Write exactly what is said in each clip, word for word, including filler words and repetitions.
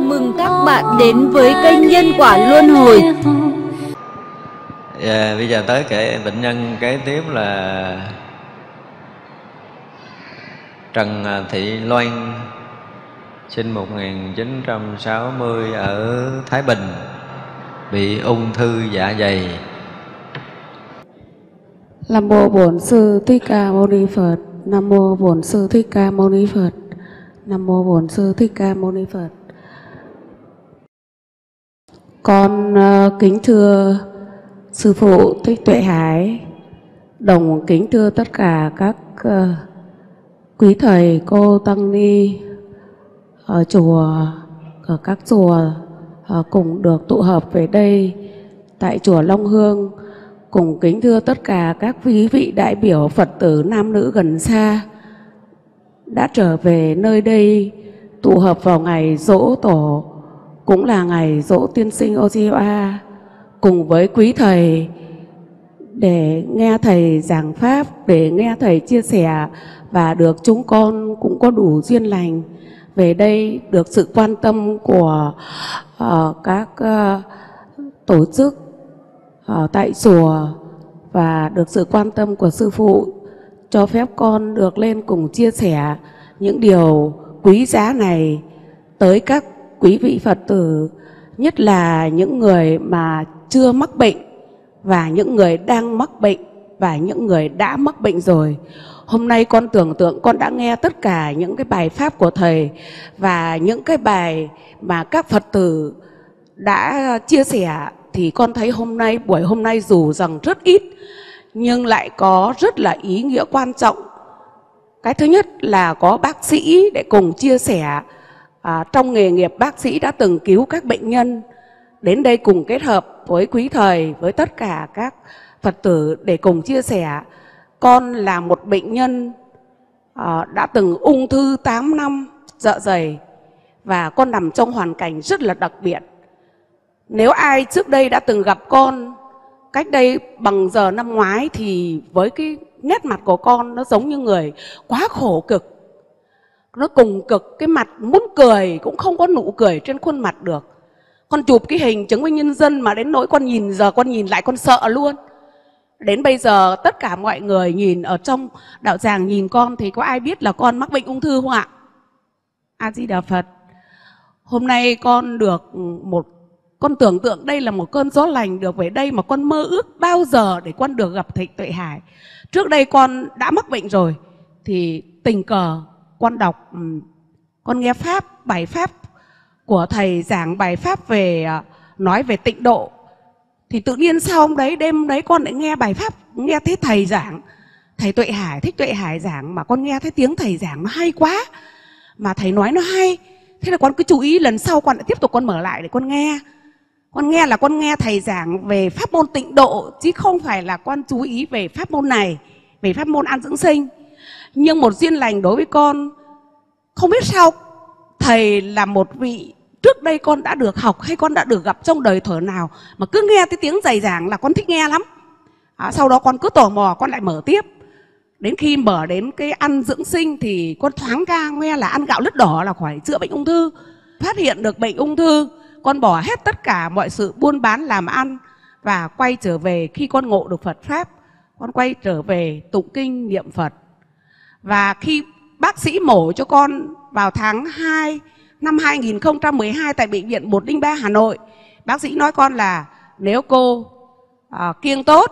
mừng các bạn đến với kênh Nhân Quả Luân Hồi. À, bây giờ tới kể bệnh nhân kế tiếp là Trần Thị Loan, sinh một nghìn chín trăm sáu mươi ở Thái Bình, bị ung thư dạ dày. Nam mô Bổn Sư Thích Ca Mâu Ni Phật. Nam mô Bổn Sư Thích Ca Mâu Ni Phật. Nam mô Bổn Sư Thích Ca Mâu Ni Phật. Con uh, kính thưa Sư Phụ Thích Tuệ Hải, đồng kính thưa tất cả các uh, quý thầy cô tăng ni ở chùa, ở các chùa uh, cùng được tụ hợp về đây tại chùa Long Hương. Cùng kính thưa tất cả các quý vị đại biểu Phật tử nam nữ gần xa đã trở về nơi đây tụ hợp vào ngày giỗ tổ, cũng là ngày giỗ tiên sinh Oziwa, cùng với quý thầy để nghe thầy giảng pháp, để nghe thầy chia sẻ, và được chúng con cũng có đủ duyên lành về đây, được sự quan tâm của uh, các uh, tổ chức ở tại chùa và được sự quan tâm của Sư Phụ cho phép con được lên cùng chia sẻ những điều quý giá này tới các quý vị Phật tử, nhất là những người mà chưa mắc bệnh và những người đang mắc bệnh và những người đã mắc bệnh rồi. Hôm nay con tưởng tượng con đã nghe tất cả những cái bài pháp của thầy và những cái bài mà các Phật tử đã chia sẻ, thì con thấy hôm nay, buổi hôm nay dù rằng rất ít nhưng lại có rất là ý nghĩa quan trọng. Cái thứ nhất là có bác sĩ để cùng chia sẻ, à, trong nghề nghiệp bác sĩ đã từng cứu các bệnh nhân, đến đây cùng kết hợp với quý thầy, với tất cả các Phật tử để cùng chia sẻ. Con là một bệnh nhân à, đã từng ung thư tám năm dạ dày, và con nằm trong hoàn cảnh rất là đặc biệt. Nếu ai trước đây đã từng gặp con cách đây bằng giờ năm ngoái thì với cái nét mặt của con nó giống như người quá khổ cực. Nó cùng cực, cái mặt muốn cười cũng không có nụ cười trên khuôn mặt được. Con chụp cái hình chứng minh nhân dân mà đến nỗi con nhìn, giờ con nhìn lại con sợ luôn. Đến bây giờ tất cả mọi người nhìn ở trong đạo tràng nhìn con thì có ai biết là con mắc bệnh ung thư không ạ? A Di Đà Phật. Hôm nay con được một Con tưởng tượng đây là một cơn gió lành được về đây mà con mơ ước bao giờ để con được gặp thầy Tuệ Hải. Trước đây con đã mắc bệnh rồi thì tình cờ con đọc, con nghe pháp, bài pháp của thầy giảng bài pháp về nói về tịnh độ. Thì tự nhiên sau hôm đấy, đêm đấy con lại nghe bài pháp, nghe thấy thầy giảng, thầy Tuệ Hải, Thích Tuệ Hải giảng, mà con nghe thấy tiếng thầy giảng nó hay quá, mà thầy nói nó hay. Thế là con cứ chú ý, lần sau con lại tiếp tục con mở lại để con nghe. Con nghe là con nghe thầy giảng về pháp môn tịnh độ, chứ không phải là con chú ý về pháp môn này, về pháp môn an dưỡng sinh. Nhưng một duyên lành đối với con, không biết sao thầy là một vị trước đây con đã được học hay con đã được gặp trong đời thở nào mà cứ nghe cái tiếng thầy giảng là con thích nghe lắm. À, sau đó con cứ tò mò con lại mở tiếp. Đến khi mở đến cái ăn dưỡng sinh thì con thoáng ca nghe là ăn gạo lứt đỏ là khỏi chữa bệnh ung thư. Phát hiện được bệnh ung thư, con bỏ hết tất cả mọi sự buôn bán làm ăn và quay trở về. Khi con ngộ được Phật Pháp, con quay trở về tụng kinh niệm Phật. Và khi bác sĩ mổ cho con vào tháng hai năm hai nghìn không trăm mười hai tại bệnh viện một không ba Hà Nội, bác sĩ nói con là nếu cô à, kiêng tốt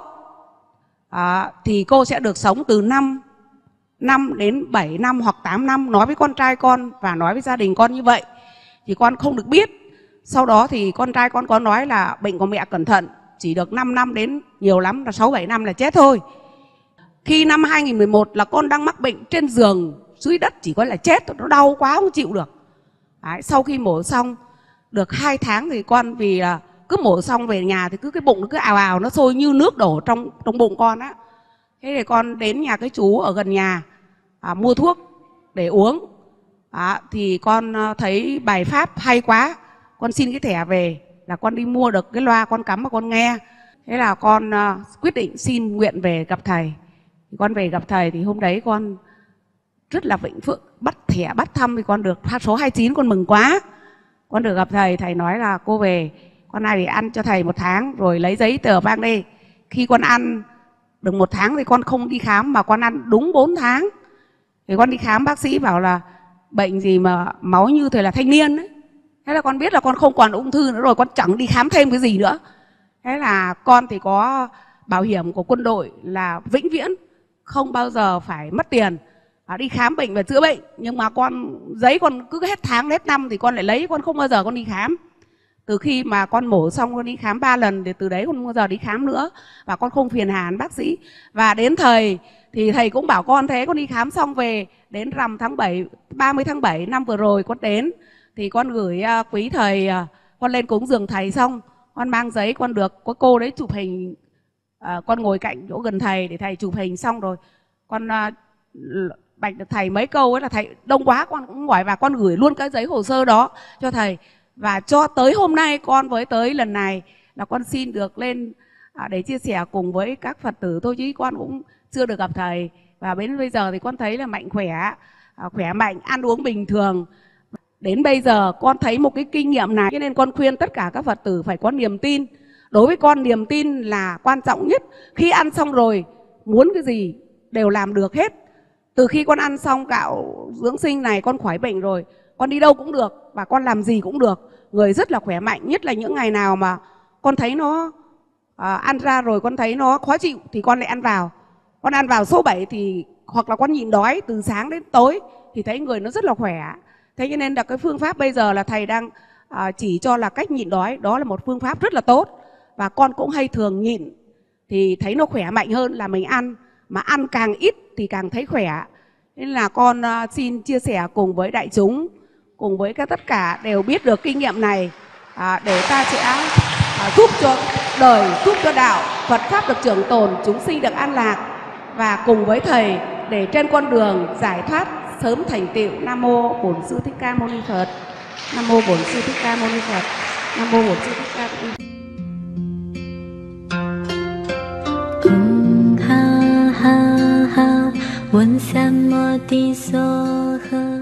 à, thì cô sẽ được sống từ năm năm đến bảy năm hoặc tám năm. Nói với con trai con và nói với gia đình con như vậy. Thì con không được biết. Sau đó thì con trai con có nói là bệnh của mẹ cẩn thận, chỉ được năm năm đến nhiều lắm là sáu bảy năm là chết thôi. Khi năm hai nghìn mười một là con đang mắc bệnh trên giường dưới đất, chỉ có là chết, nó đau quá không chịu được. Đấy, sau khi mổ xong được hai tháng thì con vì là cứ mổ xong về nhà thì cứ cái bụng nó cứ ào ào, nó sôi như nước đổ trong trong bụng con á. Thế thì con đến nhà cái chú ở gần nhà à, mua thuốc để uống. À, thì con thấy bài pháp hay quá, con xin cái thẻ về là con đi mua được cái loa con cắm mà con nghe. Thế là con uh, quyết định xin nguyện về gặp thầy. Thì con về gặp thầy thì hôm đấy con rất là vĩnh phượng, bắt thẻ bắt thăm thì con được số hai mươi chín, con mừng quá. con được gặp thầy, thầy nói là cô về con này thì ăn cho thầy một tháng rồi lấy giấy tờ mang đi. Khi con ăn được một tháng thì con không đi khám mà con ăn đúng bốn tháng. Thì con đi khám, bác sĩ bảo là bệnh gì mà máu như thế là thanh niên ấy. Thế là con biết là con không còn ung thư nữa rồi, con chẳng đi khám thêm cái gì nữa. Thế là con thì có bảo hiểm của quân đội là vĩnh viễn không bao giờ phải mất tiền à, đi khám bệnh và chữa bệnh. Nhưng mà con giấy con cứ hết tháng hết năm thì con lại lấy, con không bao giờ con đi khám. Từ khi mà con mổ xong con đi khám ba lần thì từ đấy con không bao giờ đi khám nữa. Và con không phiền hà bác sĩ. Và đến thầy thì thầy cũng bảo con thế, con đi khám xong về đến rằm tháng bảy, ba mươi tháng bảy năm vừa rồi con đến thì con gửi uh, quý thầy, uh, con lên cúng dường thầy xong con mang giấy, con được có cô đấy chụp hình, uh, con ngồi cạnh chỗ gần thầy để thầy chụp hình xong rồi con uh, bạch được thầy mấy câu ấy là thầy đông quá con cũng hỏi, và con gửi luôn cái giấy hồ sơ đó cho thầy. Và cho tới hôm nay con với tới lần này là con xin được lên à, để chia sẻ cùng với các Phật tử thôi, chứ con cũng chưa được gặp thầy. Và đến bây giờ thì con thấy là mạnh khỏe, à, khỏe mạnh, ăn uống bình thường. Đến bây giờ con thấy một cái kinh nghiệm này, cho nên con khuyên tất cả các Phật tử phải có niềm tin. Đối với con niềm tin là quan trọng nhất. Khi ăn xong rồi muốn cái gì đều làm được hết. Từ khi con ăn xong gạo dưỡng sinh này con khỏi bệnh rồi, con đi đâu cũng được và con làm gì cũng được, người rất là khỏe mạnh. Nhất là những ngày nào mà con thấy nó à, ăn ra rồi con thấy nó khó chịu thì con lại ăn vào. Con ăn vào số bảy thì hoặc là con nhịn đói từ sáng đến tối thì thấy người nó rất là khỏe. Thế cho nên là cái phương pháp bây giờ là thầy đang à, chỉ cho là cách nhịn đói, đó là một phương pháp rất là tốt. Và con cũng hay thường nhịn thì thấy nó khỏe mạnh hơn là mình ăn, mà ăn càng ít thì càng thấy khỏe. Nên là con uh, xin chia sẻ cùng với đại chúng, cùng với các tất cả đều biết được kinh nghiệm này à, để ta sẽ à, giúp cho đời, giúp cho đạo Phật Pháp được trường tồn, chúng sinh được an lạc, và cùng với thầy để trên con đường giải thoát sớm thành tựu. Nam mô Bổn Sư Thích Ca Mâu Ni Phật. Nam mô Bổn Sư Thích Ca Mâu Ni Phật. Nam mô Bổn Sư Thích Ca Mâu Ni Phật. Ha ha ha, 闻三摩地所诃。